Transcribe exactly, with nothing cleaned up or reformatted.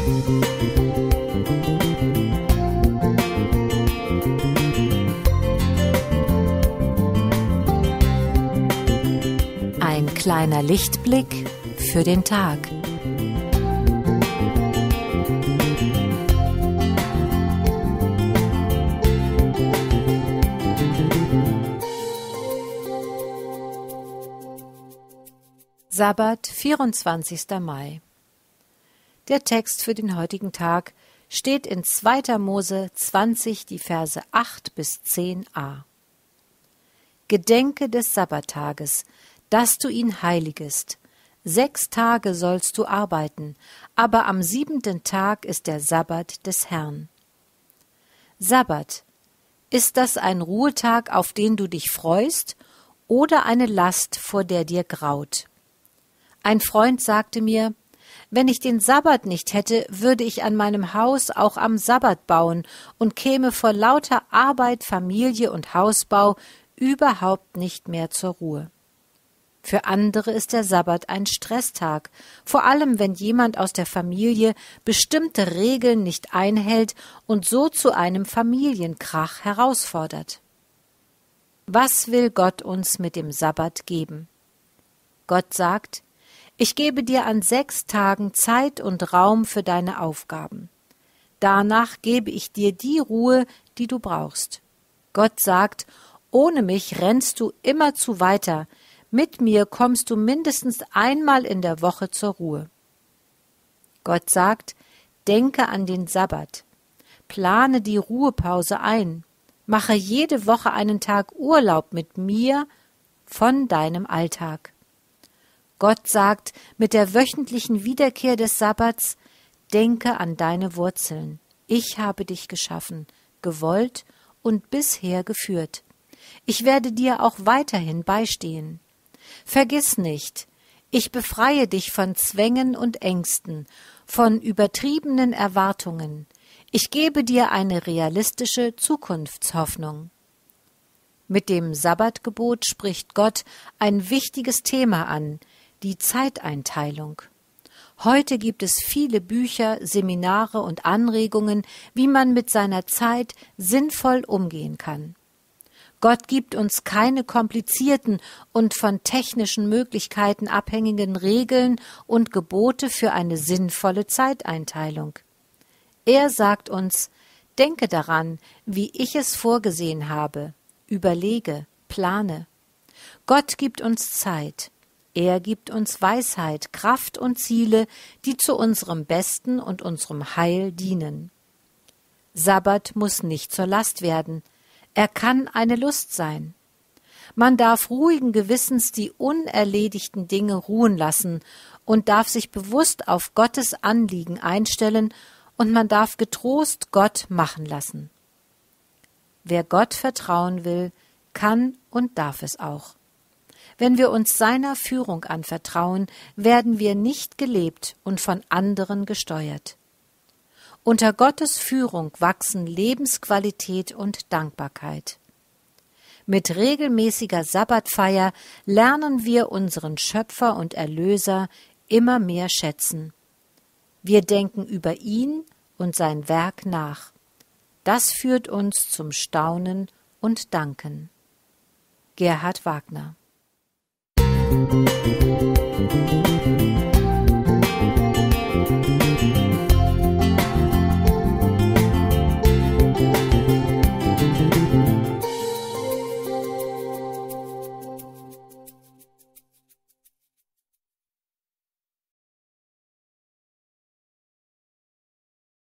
Ein kleiner Lichtblick für den Tag. Sabbat, vierundzwanzigster Mai. Der Text für den heutigen Tag steht in zweiter Mose zwanzig, die Verse acht bis zehn a. Gedenke des Sabbattages, dass du ihn heiligest. Sechs Tage sollst du arbeiten, aber am siebenten Tag ist der Sabbat des Herrn. Sabbat, ist das ein Ruhetag, auf den du dich freust, oder eine Last, vor der dir graut? Ein Freund sagte mir, wenn ich den Sabbat nicht hätte, würde ich an meinem Haus auch am Sabbat bauen und käme vor lauter Arbeit, Familie und Hausbau überhaupt nicht mehr zur Ruhe. Für andere ist der Sabbat ein Stresstag, vor allem wenn jemand aus der Familie bestimmte Regeln nicht einhält und so zu einem Familienkrach herausfordert. Was will Gott uns mit dem Sabbat geben? Gott sagt, ich gebe dir an sechs Tagen Zeit und Raum für deine Aufgaben. Danach gebe ich dir die Ruhe, die du brauchst. Gott sagt, ohne mich rennst du immerzu weiter, mit mir kommst du mindestens einmal in der Woche zur Ruhe. Gott sagt, denke an den Sabbat, plane die Ruhepause ein, mache jede Woche einen Tag Urlaub mit mir von deinem Alltag. Gott sagt, mit der wöchentlichen Wiederkehr des Sabbats, denke an deine Wurzeln. Ich habe dich geschaffen, gewollt und bisher geführt. Ich werde dir auch weiterhin beistehen. Vergiss nicht, ich befreie dich von Zwängen und Ängsten, von übertriebenen Erwartungen. Ich gebe dir eine realistische Zukunftshoffnung. Mit dem Sabbatgebot spricht Gott ein wichtiges Thema an, die Zeiteinteilung. Heute gibt es viele Bücher, Seminare und Anregungen, wie man mit seiner Zeit sinnvoll umgehen kann. Gott gibt uns keine komplizierten und von technischen Möglichkeiten abhängigen Regeln und Gebote für eine sinnvolle Zeiteinteilung. Er sagt uns, denke daran, wie ich es vorgesehen habe, überlege, plane. Gott gibt uns Zeit. Er gibt uns Weisheit, Kraft und Ziele, die zu unserem Besten und unserem Heil dienen. Sabbat muss nicht zur Last werden. Er kann eine Lust sein. Man darf ruhigen Gewissens die unerledigten Dinge ruhen lassen und darf sich bewusst auf Gottes Anliegen einstellen und man darf getrost Gott machen lassen. Wer Gott vertrauen will, kann und darf es auch. Wenn wir uns seiner Führung anvertrauen, werden wir nicht gelebt und von anderen gesteuert. Unter Gottes Führung wachsen Lebensqualität und Dankbarkeit. Mit regelmäßiger Sabbatfeier lernen wir unseren Schöpfer und Erlöser immer mehr schätzen. Wir denken über ihn und sein Werk nach. Das führt uns zum Staunen und Danken. Gerhard Wagner.